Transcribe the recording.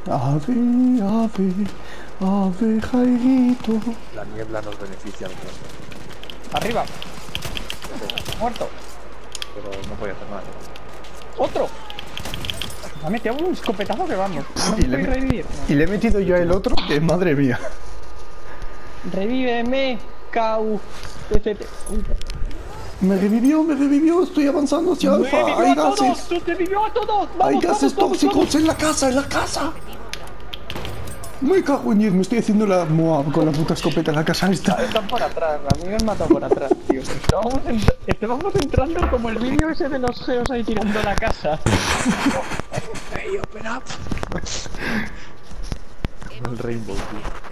Ave, ave, ave, Jairito. La niebla nos beneficia al mundo. Arriba. Muerto. Pero no podía hacer nada. ¡Otro! Me ha metido un escopetazo que vamos. No Y me le, puedo revivir. y le he metido yo a el otro, que madre mía. Revíveme, Cau. PCT. Me revivió, estoy avanzando hacia ¡Me Alfa. revivió Hay a todos! gases. ¡Nos revivió a todos! Hay ¡Vamos, gases vamos, tóxicos vamos! en la casa, en la casa. Me cago en 10, me estoy haciendo la Moab con la puta escopeta en la casa esta. Están por atrás, a mí me han matado por atrás, tío. Estábamos entrando como el vídeo ese de los geos ahí tirando la casa. Hey, open up. El Rainbow, tío.